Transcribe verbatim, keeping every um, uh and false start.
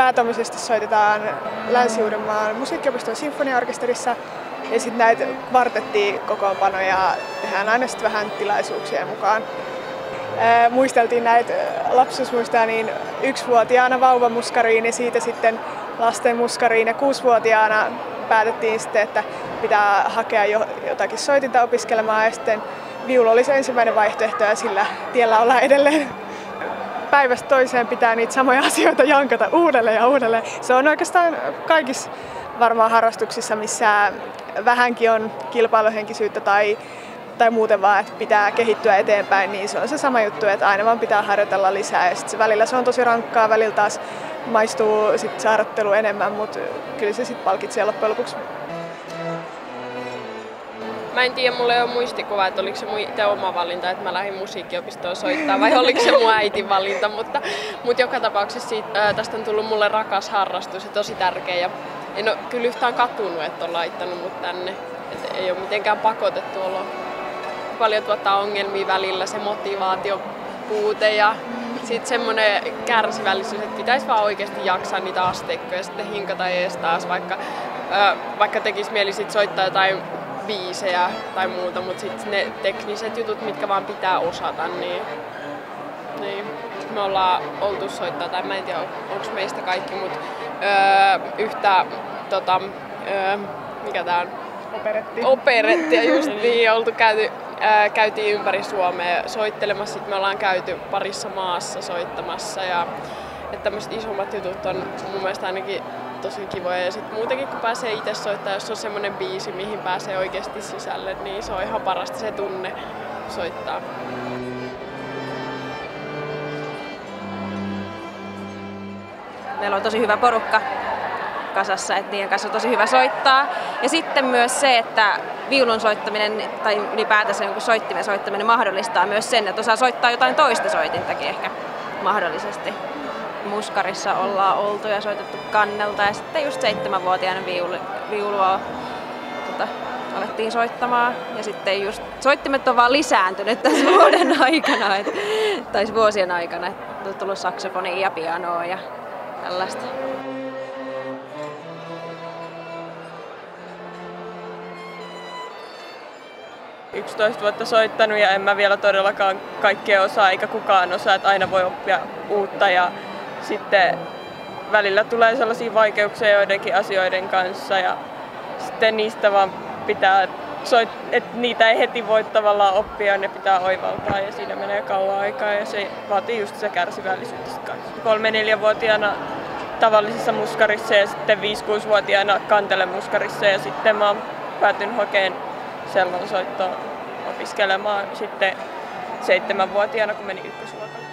päätoimisesti soitetaan Länsi-Uudenmaan musiikkiopiston sinfoniaorkesterissa ja sitten näitä kvartettikokoonpanoja tehdään aina sitten vähän tilaisuuksien mukaan. Ää, muisteltiin näitä lapsuusmuistoja niin yksivuotiaana vauvamuskariin ja siitä sitten lasten muskariin ja kuusivuotiaana päätettiin sitten, että pitää hakea jo, jotakin soitinta opiskelemaan ja sitten viulu oli se ensimmäinen vaihtoehto ja sillä tiellä ollaan edelleen. Päivästä toiseen pitää niitä samoja asioita jankata uudelleen ja uudelleen. Se on oikeastaan kaikissa varmaan harrastuksissa, missä vähänkin on kilpailuhenkisyyttä tai, tai muuten vaan, että pitää kehittyä eteenpäin, niin se on se sama juttu, että aina vaan pitää harjoitella lisää. Ja sit se välillä se on tosi rankkaa, välillä taas maistuu sit se harjoittelu enemmän, mutta kyllä se sitten palkitsee loppujen lopuksi. Mä en tiedä, mulla ei ole muistikuva, että oliko se mun itse oma valinta, että mä lähdin musiikkiopistoon soittaa vai oliko se mun äitin valinta, mutta, mutta joka tapauksessa siitä, ää, tästä on tullut mulle rakas harrastus ja tosi tärkeä. Ja en ole kyllä yhtään katunut, että on laittanut mut tänne, että ei ole mitenkään pakotettu olo. Paljon tuottaa ongelmia välillä, se motivaatiopuute ja sitten semmoinen kärsivällisyys, että pitäisi vaan oikeasti jaksaa niitä asteikkoja ja sitten hinkata ees taas, vaikka, ää, vaikka tekisi mieli sit soittaa jotain biisejä tai muuta, mutta sitten ne tekniset jutut, mitkä vaan pitää osata, niin, niin me ollaan oltu soittaa, tai mä en tiedä onko meistä kaikki, mutta öö, yhtä, tota, öö, mikä tää on? Operetti. Operettia, just niin, oltu käyty, öö, käytiin ympäri Suomea soittelemassa, sitten me ollaan käyty parissa maassa soittamassa, ja että tämmöiset isommat jutut on mun mielestä ainakin tosi kivoja ja sitten muutenkin kun pääsee itse soittaa, jos on semmoinen biisi, mihin pääsee oikeasti sisälle, niin se on ihan parasta se tunne soittaa. Meillä on tosi hyvä porukka kasassa, että niiden kanssa on tosi hyvä soittaa. Ja sitten myös se, että viulun soittaminen tai ylipäätänsä jonkun soittimen soittaminen mahdollistaa myös sen, että osaa soittaa jotain toista soitintakin ehkä mahdollisesti. Muskarissa ollaan oltu ja soitettu kannelta ja sitten just seitsemänvuotiaana viulu, viulua tota, alettiin soittamaan. Ja sitten just soittimet on vaan lisääntynyt tässä vuoden aikana, et, tai vuosien aikana. Et on tullut saksofonia ja pianoa ja tällaista. yksitoista vuotta soittanut ja en mä vielä todellakaan kaikkea osaa eikä kukaan osaa, että aina voi oppia uutta ja sitten välillä tulee sellaisia vaikeuksia joidenkin asioiden kanssa ja sitten niistä vaan pitää, että niitä ei heti voi tavallaan oppia, ne pitää oivaltaa ja siinä menee kauan aikaa ja se vaatii just se kärsivällisyyttä kanssa. kolme-neljävuotiaana tavallisessa muskarissa ja sitten viisi-kuusivuotiaana kantelemuskarissa ja sitten mä oon päätynyt hakemaan sellonsoittoa opiskelemaan sitten seitsemänvuotiaana, kun menin ykkösluokalle.